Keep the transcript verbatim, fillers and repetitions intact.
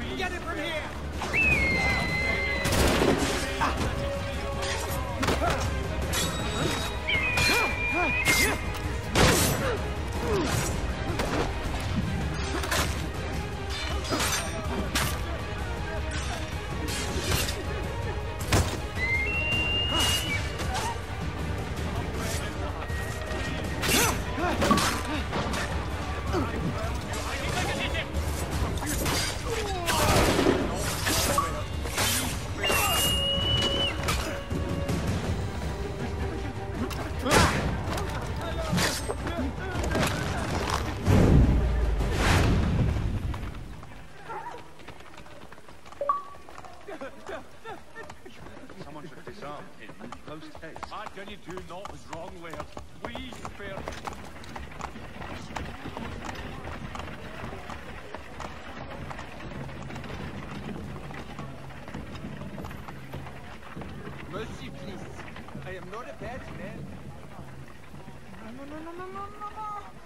Get it from here! Someone should disarm him post-haste. How can you do not was wrong, Laird? Please spare me. Mercy, please. I am not a bad man. No, no, no, no, no, no, no.